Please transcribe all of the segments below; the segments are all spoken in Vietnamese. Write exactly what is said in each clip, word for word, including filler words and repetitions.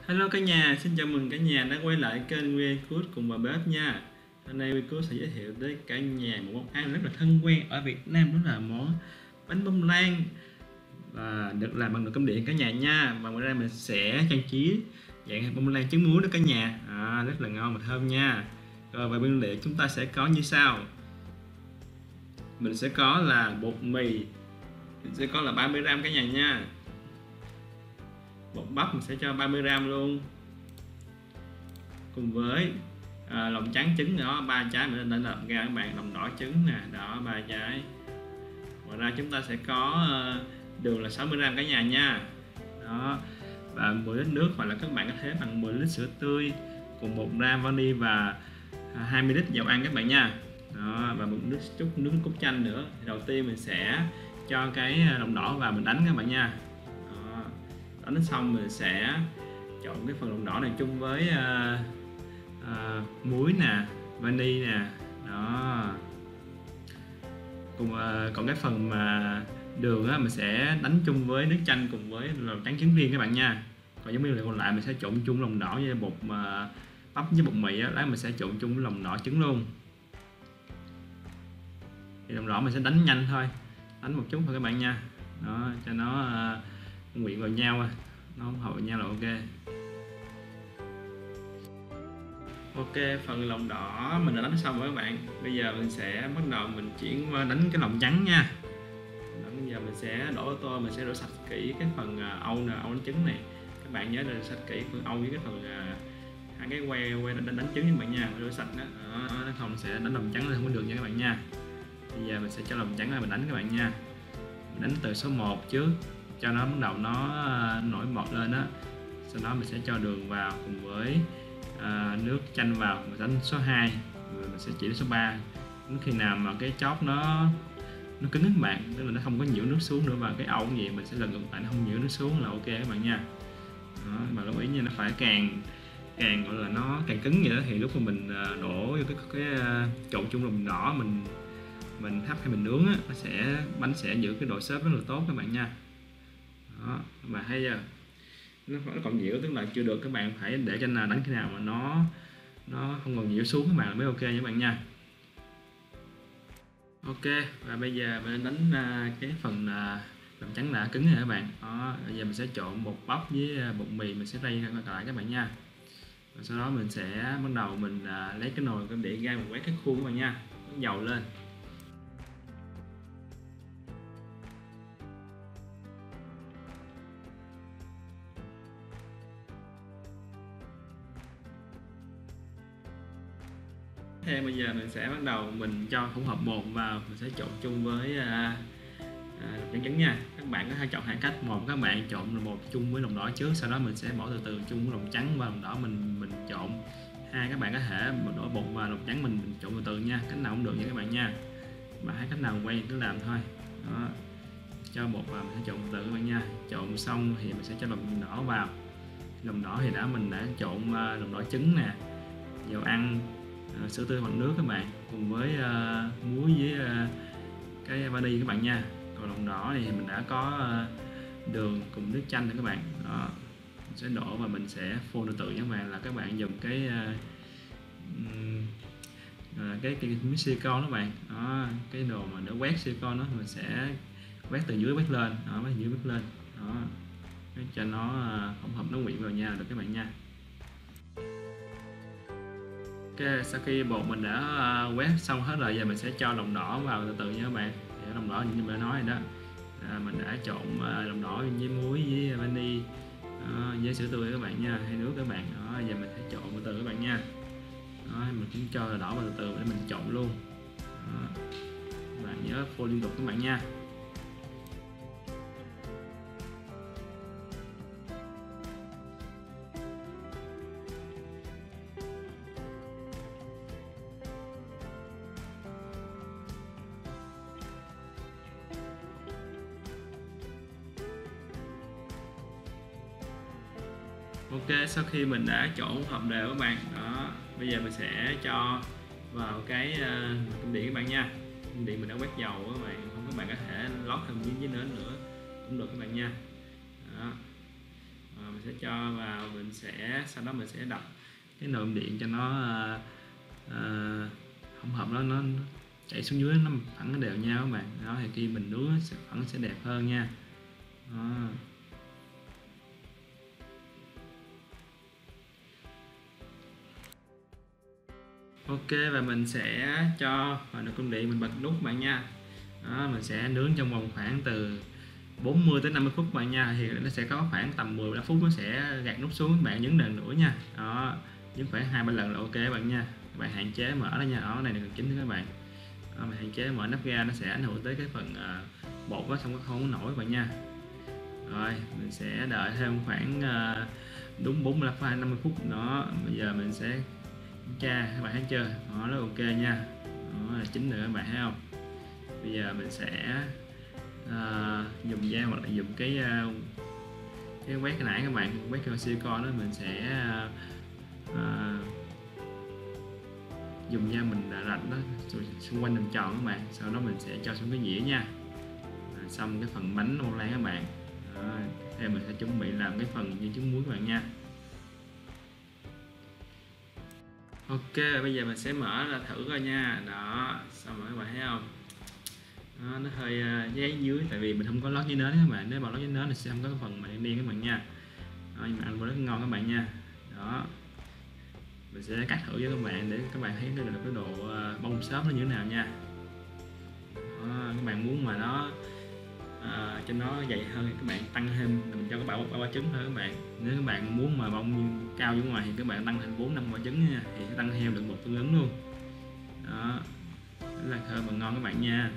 Hello cả nhà, xin chào mừng cả nhà đã quay lại kênh We Cook cùng bà bếp nha. Hôm nay We Cook sẽ giới thiệu tới cả nhà một món ăn rất là thân quen ở Việt Nam, đó là món bánh bông lan và được làm bằng nồi cơm điện cả nhà nha. Và ngoài ra mình sẽ trang trí dạng bông lan trứng muối đó cả nhà, à, rất là ngon và thơm nha. Rồi và nguyên liệu chúng ta sẽ có như sau. Mình sẽ có là bột mì, mình sẽ có là ba mươi gam cả nhà nha. Bột bắp mình sẽ cho ba mươi gam luôn, cùng với à, lòng trắng trứng đó ba trái mình đã làm ra các bạn, lòng đỏ trứng nè đó ba trái. Ngoài ra chúng ta sẽ có uh, đường là sáu mươi gam cả nhà nha đó, và mười lít nước, hoặc là các bạn có thể bằng mười lít sữa tươi, cùng một gram vani và hai mươi lít dầu ăn các bạn nha đó, và một nước chút nước cốt chanh nữa. Đầu tiên mình sẽ cho cái lòng đỏ vào mình đánh các bạn nha đó. Đánh xong mình sẽ trộn cái phần lòng đỏ này chung với uh, uh, muối nè, vani nè đó, cùng uh, còn cái phần mà đường á mình sẽ đánh chung với nước chanh cùng với lòng trắng trứng riêng các bạn nha. Còn những nguyên liệu còn lại mình sẽ trộn chung lòng đỏ với bột mà bắp với bột mì á, lát mình sẽ trộn chung với lòng đỏ trứng luôn. Thì lòng đỏ mình sẽ đánh nhanh thôi, đánh một chút thôi các bạn nha đó, cho nó uh, quyện vào nhau, nó không hợp vào nhau là ok. Ok, phần lòng đỏ mình đã đánh xong rồi các bạn. Bây giờ mình sẽ bắt đầu mình chuyển qua đánh cái lòng trắng nha. Bây giờ mình sẽ đổ ô tô, mình sẽ rửa sạch kỹ cái phần âu nè, âu đánh trứng này. Các bạn nhớ rửa sạch kỹ phần âu với cái phần hai cái que que đánh, đánh trứng các bạn nha, rửa sạch đó. Đó, nó không sẽ đánh lòng trắng lên không có được nha các bạn nha. Bây giờ mình sẽ cho lòng trắng ra mình đánh các bạn nha. Mình đánh từ số một trước cho nó bắt đầu nó nổi bọt lên đó. Sau đó mình sẽ cho đường vào cùng với À, nước chanh vào, mình đánh số hai, rồi mình sẽ chỉ đến số ba. Đến khi nào mà cái chóp nó nó cứng các bạn, tức là nó không có nhiễu nước xuống nữa, và cái ậu gì mình sẽ lần ngược lại nó không nhiễu nước xuống là ok các bạn nha. Đó, mà lưu ý nha, nó phải càng càng gọi là nó càng cứng vậy đó thì lúc mà mình đổ vô cái cái, cái trộn chung lòng đỏ mình mình hấp hay mình nướng á, nó sẽ bánh sẽ giữ cái độ xốp rất là tốt các bạn nha. Đó, mà hay giờ nó vẫn còn nhiễu, tức là chưa được, các bạn phải để cho nào đánh khi nào mà nó nó không còn nhiễu xuống các bạn mới ok nha các bạn nha. Ok, và bây giờ mình đánh uh, cái phần uh, lòng trắng đã cứng rồi các bạn đó. Bây giờ mình sẽ trộn bột bắp với bột mì, mình sẽ rây lại các bạn nha. Và sau đó mình sẽ bắt đầu mình uh, lấy cái nồi để ra mình quét cái khuôn các bạn nha, dầu lên. Thế bây giờ mình sẽ bắt đầu mình cho hỗn hợp bột vào, mình sẽ trộn chung với à, à, trứng trứng nha. Các bạn có thể chọn hai cách: một các bạn trộn bột chung với lòng đỏ trước, sau đó mình sẽ bỏ từ từ chung với lòng trắng và lòng đỏ mình mình trộn. Hai các bạn có thể đổ bột và lòng trắng mình, mình trộn từ từ nha, cách nào cũng được nha các bạn nha, mà hai cách nào quen cứ làm thôi đó. Cho bột vào mình sẽ trộn từ từ các bạn nha. Trộn xong thì mình sẽ cho lòng đỏ vào. Lòng đỏ thì đã mình đã trộn lòng đỏ trứng nè, dầu ăn, À, sữa tươi hoặc nước các bạn, cùng với uh, muối với uh, cái vani các bạn nha. Còn lòng đỏ thì mình đã có uh, đường cùng nước chanh nữa các bạn đó. Mình sẽ đổ và mình sẽ phô từ từ nha các bạn, là các bạn dùng cái uh, uh, cái cái miếng silicone đó các bạn đó, cái đồ mà để quét silicone đó, mình sẽ quét từ dưới quét lên đó, quét dưới quét lên đó, cho nó uh, hỗn hợp nó quyện vào nhau được các bạn nha. Ok, sau khi bột mình đã uh, quét xong hết rồi, giờ mình sẽ cho lòng đỏ vào từ từ nha các bạn. Thì lòng đỏ như mình đã nói rồi đó, à, mình đã trộn uh, lòng đỏ với muối với vani uh, với sữa tươi các bạn nha, hay nước các bạn đó. Giờ mình sẽ trộn từ từ các bạn nha đó, mình cũng cho lòng đỏ vào từ từ để mình trộn luôn đó. Các bạn nhớ phô liên tục các bạn nha. Ok, sau khi mình đã trộn hợp đều các bạn đó, bây giờ mình sẽ cho vào cái uh, cơm điện các bạn nha. Cơm điện mình đã quét dầu các bạn, không các bạn có thể lót thêm miếng giấy nến nữa cũng được các bạn nha đó. À, mình mình sẽ cho vào, mình sẽ sau đó mình sẽ đập cái nồi điện cho nó uh, uh, hỗn hợp nó nó chảy xuống dưới, nó phẳng đều nhau các bạn. Đó thì khi mình nướng sẽ phẳng sẽ đẹp hơn nha. Đó. Ok, và mình sẽ cho vào nồi cơm điện, mình bật nút các bạn nha. Đó, mình sẽ nướng trong vòng khoảng từ bốn mươi tới năm mươi phút các bạn nha. Thì nó sẽ có khoảng tầm mười lăm phút nó sẽ gạt nút xuống, các bạn nhấn lần nữa nha. Đó, nhấn khoảng hai ba lần là ok các bạn nha. Các bạn hạn chế mở nó nha. Đó, này là phần chính các bạn. Đó, mình hạn chế mở nắp ga, nó sẽ ảnh hưởng tới cái phần uh, bột đó, xong nó không nổi các bạn nha. Rồi mình sẽ đợi thêm khoảng uh, đúng bốn mươi lăm đến năm mươi phút đó. Bây giờ mình sẽ kiểm tra, các bạn thấy chưa? Đó, nó ok nha. Đó là chín rồi các bạn thấy không? Bây giờ mình sẽ uh, dùng dao hoặc là dùng cái uh, cái quét cái nãy các bạn, quét cái silicon đó, mình sẽ uh, uh, dùng dao mình rạch nó xung quanh hình tròn các bạn, sau đó mình sẽ cho xuống cái dĩa nha. À, xong cái phần bánh bông lan các bạn. Đó, theo mình sẽ chuẩn bị làm cái phần viên trứng muối các bạn nha. Ok, bây giờ mình sẽ mở ra thử coi nha. Đó, xong rồi các bạn thấy không? Đó, nó hơi uh, giấy dưới tại vì mình không có lót giấy nến các bạn. Nếu mà lót giấy nến thì sẽ không có cái phần mà đen đen các bạn nha. Đó, nhưng mà ăn rất ngon các bạn nha. Đó, mình sẽ cắt thử với các bạn để các bạn thấy được cái độ uh, bông xốp nó như thế nào nha. Đó, các bạn muốn mà nó uh, cho nó dày hơn thì các bạn tăng thêm, mình cho các bạn ba quả trứng thôi các bạn. Nếu các bạn muốn mà bông cao dưới ngoài thì các bạn tăng thêm bốn năm quả trứng nha, thì sẽ tăng theo được một tương ứng luôn. Đó, rất là thơm và ngon các bạn nha.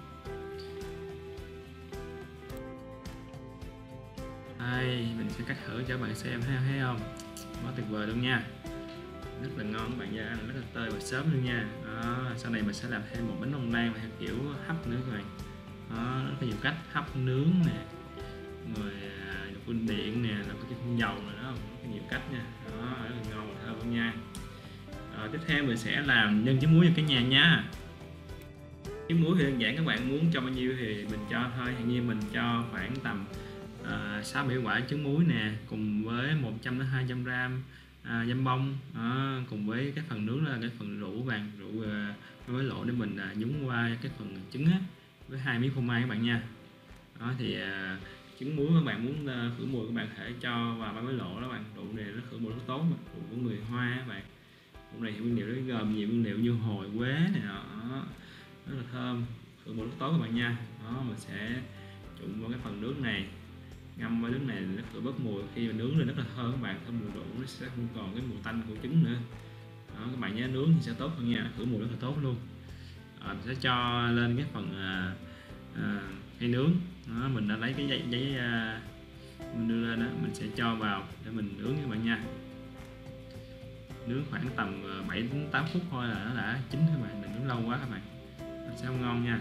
Đây, mình sẽ cắt thử cho các bạn xem, thấy, thấy không? Quá tuyệt vời luôn nha, rất là ngon các bạn nha, ăn rất là tơi và sớm luôn nha. Đó, sau này mình sẽ làm thêm một bánh bông lan theo kiểu hấp nữa các bạn. Đó, rất là nhiều cách, hấp nướng nè, rồi phun điện nè, là có cái phun dầu nữa đó, rất nhiều cách nha. Đó, rất là ngon và thơm luôn nha. Rồi, tiếp theo mình sẽ làm nhân trứng muối cho cả nhà nha. Trứng muối thì đơn giản, các bạn muốn cho bao nhiêu thì mình cho thôi. Hiện nhiên mình cho khoảng tầm sáu bảy quả trứng muối nè, cùng với một trăm đến hai trăm gram à, dăm bông, à, cùng với cái phần nướng là cái phần rượu vàng rượu à, với lộ để mình à, nhúng qua cái phần trứng á, với hai miếng phô mai các bạn nha. Đó thì à, trứng muối các bạn muốn à, khử mùi, các bạn có thể cho vào ba cái lộ đó bạn. Rượu này nó khử mùi rất tốt mà, rượu của người Hoa các bạn. Rượu này thì nguyên liệu nó gồm nhiều nguyên liệu như hồi, quế này đó, rất là thơm, khử mùi rất tốt các bạn nha. Đó, mình sẽ trụng vào cái phần nước này, ngâm vào nước này nó khử bớt mùi, khi mà nướng lên rất là thơm các bạn, thơm mùi rượu, nó sẽ không còn cái mùi tanh của trứng nữa. Đó, các bạn nhớ nướng thì sẽ tốt hơn nha, khử mùi rất là tốt luôn. À, mình sẽ cho lên cái phần à, à, cây nướng. Đó, mình đã lấy cái giấy, giấy à, mình đưa lên đó, mình sẽ cho vào để mình nướng các bạn nha. Nướng khoảng tầm bảy đến tám phút thôi là nó đã chín các bạn, đừng nướng lâu quá các bạn, nó sẽ không ngon nha.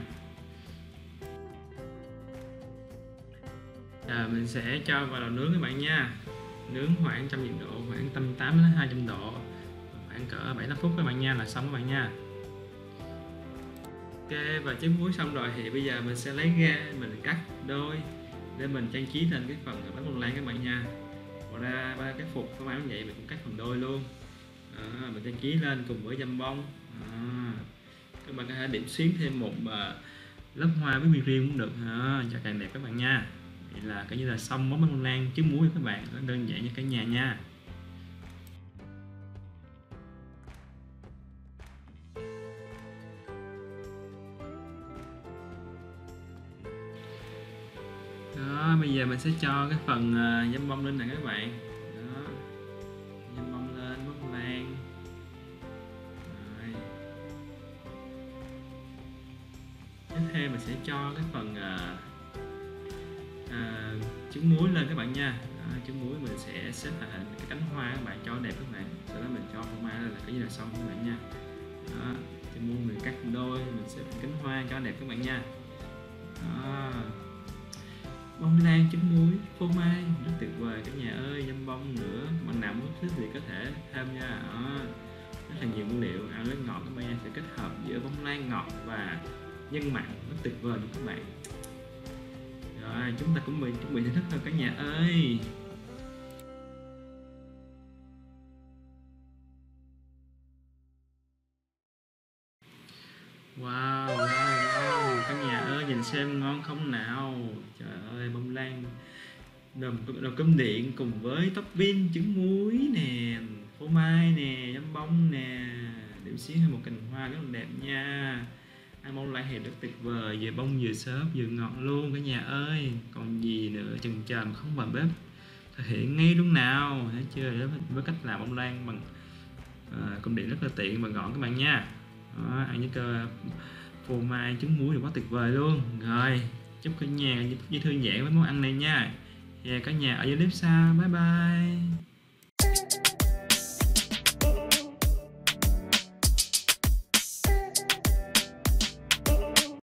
À, mình sẽ cho vào lò nướng các bạn nha, nướng khoảng trăm nhiệt độ, khoảng tầm tám đến hai trăm độ, khoảng cỡ bảy tám phút các bạn nha là xong các bạn nha. Ok, và trứng muối xong rồi thì bây giờ mình sẽ lấy ra, mình cắt đôi để mình trang trí lên cái phần bánh bông lan các bạn nha. Ngoài ra ba cái phục các bạn vậy mình cũng cắt phần đôi luôn. Đó, mình trang trí lên cùng với dăm bông. Đó, các bạn có thể điểm xuyến thêm một uh, lớp hoa với viên riêng cũng được, đó, cho càng đẹp các bạn nha. Vậy là coi như là xong món bánh bông lan trứng muối các bạn, nó đơn giản như cả nhà nha. Đó, bây giờ mình sẽ cho cái phần uh, dăm bông lên nè các bạn. Đó, dăm bông lên bông lan. Rồi, tiếp theo mình sẽ cho cái phần uh, uh, trứng muối lên các bạn nha. Đó, trứng muối mình sẽ xếp thành hình cái cánh hoa các bạn cho đẹp các bạn, sau đó mình cho phô mai là cái như là xong các bạn nha. Đó, trứng muối mình cắt đôi, mình xếp cánh hoa cho đẹp các bạn nha. Đó, bông lan trứng muối phô mai rất tuyệt vời cả nhà ơi, dăm bông nữa, bạn nào muốn thích thì có thể thêm nha. Đó, rất là nhiều nguyên liệu, ăn rất ngọt các bạn, sẽ kết hợp giữa bông lan ngọt và nhân mặn rất tuyệt vời luôn các bạn. Rồi chúng ta cũng bị chuẩn bị thưởng thức rồi cả nhà ơi. Wow, wow, wow, cả nhà ơi nhìn xem ngon không nào. Trời ơi, bông lan nồi nồi cơm điện cùng với topping trứng muối nè, phô mai nè, giấm bông nè, điểm xíu thêm một cành hoa rất là đẹp nha. Ăn bông lan thì rất tuyệt vời, vừa bông vừa xốp vừa ngọt luôn cả nhà ơi. Còn gì nữa, chần chờ mà không vào bếp thực hiện ngay luôn nào, thấy chưa? Đó với cách làm bông lan bằng à, cơm điện rất là tiện và gọn các bạn nha. Đó, ăn với cơ phô mai trứng muối thì quá tuyệt vời luôn. Rồi, chúc cả nhà với thư giãn với món ăn này nha. Và cả nhà ở dưới clip sau. Bye bye.